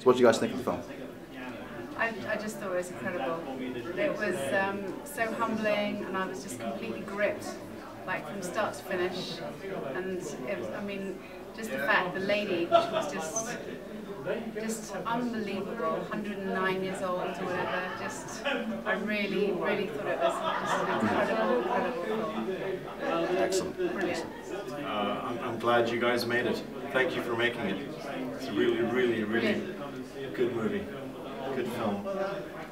What did you guys think of the film? I just thought it was incredible. It was so humbling, and I was just completely gripped, like from start to finish. And it was, I mean, just the fact the lady, she was just unbelievable. 109 years old or whatever. Just, I really thought it was just an incredible film. Excellent. Brilliant. I'm glad you guys made it. Thank you for making it. It's a really good movie. Good film.